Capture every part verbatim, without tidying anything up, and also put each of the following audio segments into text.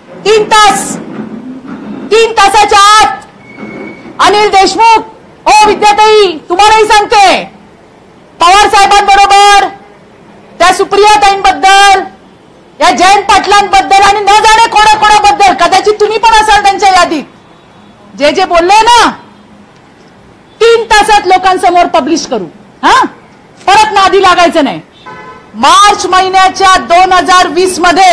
तीन तास तीन तासाच्या आत अनिल देशमुख, ओ विद्याताई तुम्हालाही सांगते, पवार साहेबांबरोबर त्या सुप्रियाताईंबद्दल, या जयंत पाटलांबद्दल आणि न जाणे कोणा कोणाबद्दल, कदाचित तुम्ही पण असाल त्यांच्या यादीत, जे जे बोलले ना, तीन तासात लोकांसमोर पब्लिश करू. हा परत नादी लागायचं नाही. मार्च महिन्याच्या दोन हजार वीस मध्ये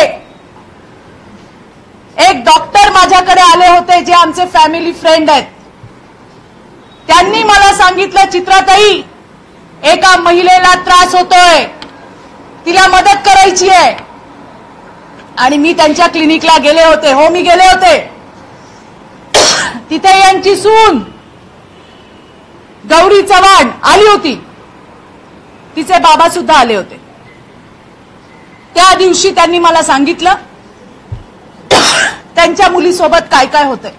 एक डॉक्टर माझ्याकडे आले होते, जे आमचे फॅमिली फ्रेंड आहेत. त्यांनी मला सांगितलं, चित्राताई एका महिलेला त्रास होतोय, तिला मदत करायची आहे. आणि मी त्यांच्या क्लिनिकला गेले होते. हो मी गेले होते. तिथे यांची सून गौरी चव्हाण आली होती, तिचे बाबा सुद्धा आले होते. त्या दिवशी त्यांनी मला सांगितलं त्यांच्या मुलीसोबत काय काय होतंय.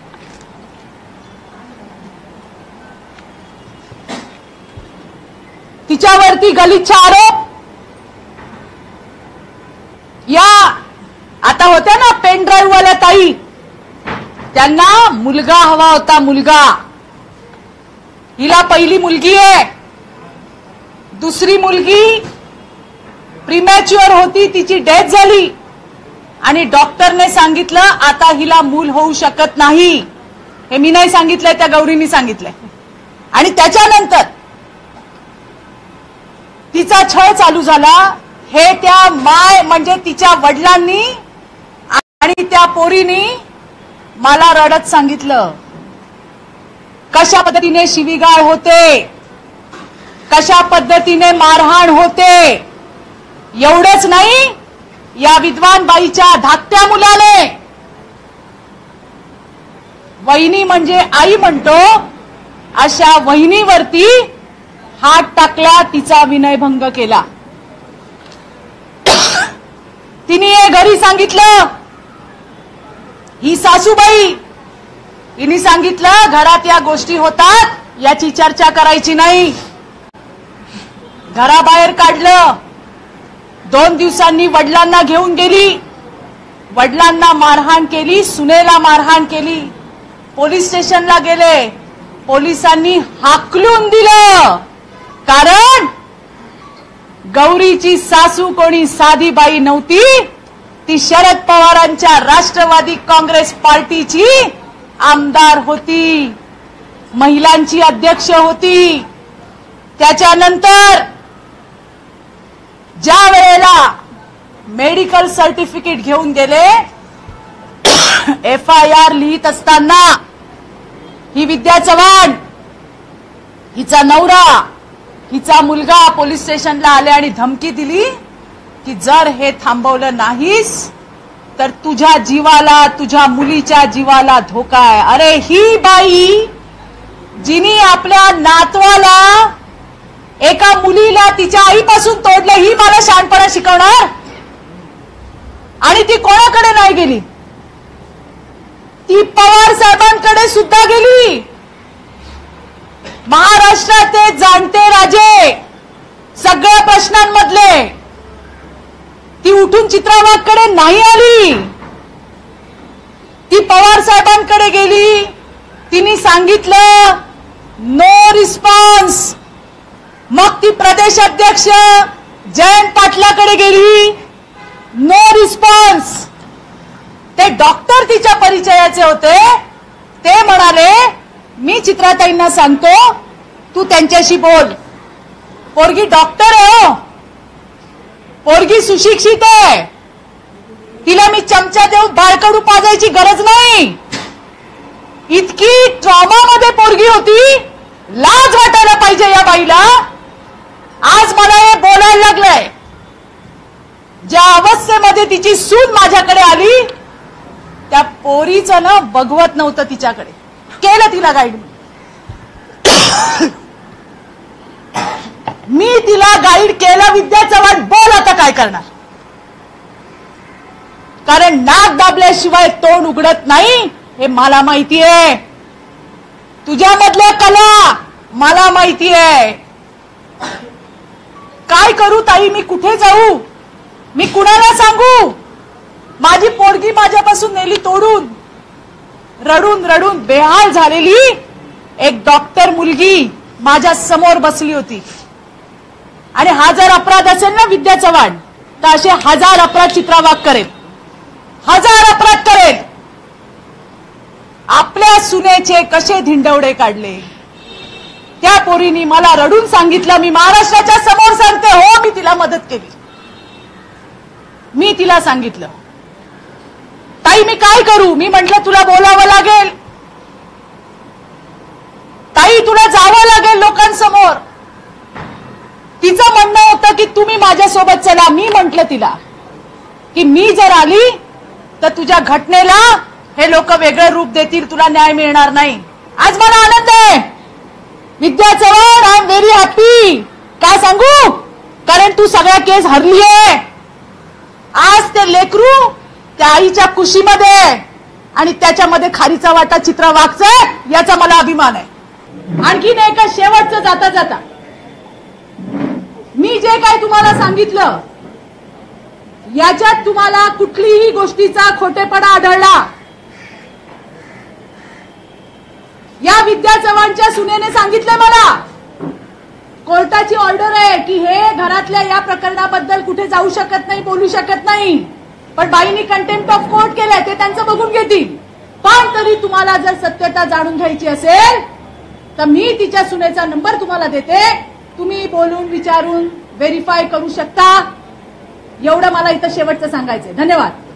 तिच्यावरती गलिच्छ आरोप, या आता होत्या ना पेन ड्राईव्ह वाल्या ताई, त्यांना मुलगा हवा होता, मुलगा. हिला पहिली मुलगी आहे, दुसरी मुलगी प्रीमॅच्युअर होती, तिची डेथ झाली. आणि डॉक्टरने सांगितलं आता हिला मूल होऊ शकत नाही. हे मी नाही सांगितलंय, त्या गौरीनी सांगितलंय. आणि त्याच्यानंतर तिचा छळ चालू झाला. हे त्या माय म्हणजे तिच्या वडिलांनी आणि त्या पोरीनी मला रडत सांगितलं कशा पद्धतीने शिवीगाळ होते, कशा पद्धतीने मारहाण होते. एवढंच नाही, या विद्वान बाईच्या धाकट्या मुलाने, वहिनी म्हणजे आई म्हणतो, अशा वहिनीवरती हात टाकला, तिचा विनयभंग केला. तिने घरी सांगितलं, ही सासूबाई तिने सांगितलं घरात या गोष्टी होतात, याची चर्चा करायची नाही. घराबाहेर काढलं. दोन दिवसांनी वडिलांना घेऊन गेली, वडिलांना मारहाण केली, सुनेला मारहाण केली. पोलीस स्टेशनला गेले, पोलिसांनी हाकलून दिलं. कारण गौरीची सासू कोणी साधी बाई नव्हती, ती शरद पवारांच्या राष्ट्रवादी काँग्रेस पार्टीची आमदार होती, महिलांची अध्यक्ष होती. त्याच्यानंतर ज्या वेळेला मेडिकल सर्टिफिकेट घेऊन गेले, एफ आय आर लिहित असताना ही विद्या चव्हाण, हिचा नवरा, हिचा मुलगा पोलीस स्टेशनला आले आणि धमकी दिली की जर हे थांबवलं नाहीस तर तुझ्या जीवाला, तुझ्या मुलीच्या जीवाला धोका आहे. अरे ही बाई जिनी आपल्या नातवाला, एका मुलीला तिच्या आईपासून तोडलं, ही मला शहाणपणा शिकवणार? आणि ती कोणाकडे नाही गेली, ती पवार साहेबांकडे सुद्धा गेली. महाराष्ट्राचे जाणते राजे सगळ्या प्रश्नांमधले, ती उठून चित्रावाघकडे नाही आली, ती पवार साहेबांकडे गेली. तिने सांगितलं नो रिस्पॉन्स. मग ती प्रदेश अध्यक्ष जयंत पाटलाकडे गेली, नो रिस्पॉन्स. ते डॉक्टर तिच्या परिचयाचे होते, ते म्हणाले मी चित्राताईंना सांगतो तू त्यांच्याशी बोल. पोरगी डॉक्टर आहे, पोरगी सुशिक्षित आहे, तिला मी चमचा देऊन बाळकडू पाजायची गरज नाही. इतकी ट्रॉमामध्ये पोरगी होती, लाज वाटायला पाहिजे या बाईला. आज मला हे बोलायला लागलंय. ज्या अवस्थेमध्ये तिची सून माझ्याकडे आली, त्या पोरीचं ना बघवत नव्हतं तिच्याकडे. केलं तिला गाईड. मी तिला गाईड केलं. विद्या चव्हाण बोल आता काय करणार, कारण नाक दाबल्याशिवाय तोंड उघडत नाही हे मला माहिती आहे. तुझ्यामधल्या कला मला माहिती आहे. काय करू ताई, मी कुठे जाऊ, मी कुणाला सांगू? माझी पोरगी माझ्या घरापासून नेली तोडून, रडून रडून बेहाल झालेली एक डॉक्टर मुलगी माझ्या समोर बसली होती. आणि हा जर अपराध असेल ना विद्या चव्हाण, तर असे हजार अपराध चित्रा वाघ करेल, हजार अपराध करेल. आपल्या सुनेचे कसे धिंडवडे काढले. त्या पोरीनी मला रडून सांगितलं, मी महाराष्ट्राच्या समोर सांगते, हो मी तिला मदत केली. मी तिला सांगितलं, ताई मी काय करू. मी म्हटलं तुला बोलावं लागेल, ताई तुला जावं लागेल लोकांसमोर. तिचं म्हणणं होतं की तुम्ही माझ्यासोबत चला. मी म्हटलं तिला की मी जर आली तर तुझ्या घटनेला हे लोक वेगळं रूप देतील, तुला न्याय मिळणार नाही. आज मला आनंद आहे Vidya Chavan, I am very happy. काय सांगू, कारण तू सगळ्या केस हरलीये. आज ते लेकरू त्या आईच्या कुशीमध्ये आणि त्याच्यामध्ये खारीचा वाटा चित्रा वाघचा, याचा मला अभिमान आहे. आणखीन एका शेवटचं जाता जाता मी जे काय तुम्हाला सांगितलं याच्यात तुम्हाला कुठलीही गोष्टीचा खोटेपणा आढळला, या विद्या चव्हाणच्या सुनेने सांगितलं मला, कोर्टाची ऑर्डर आहे की हे घरातल्या या प्रकरणाबद्दल कुठे जाऊ शकत नाही, बोलू शकत नाही. पण बाईंनी कंटेम्प्ट ऑफ कोर्ट केलंय, ते त्यांचं बघून घेतील. पण तरी तुम्हाला जर सत्यता जाणून घ्यायची असेल तर मी तिच्या सुनेचा नंबर तुम्हाला देते, तुम्ही बोलून विचारून व्हेरीफाय करू शकता. एवढं मला इथं शेवटचं सांगायचंय. धन्यवाद.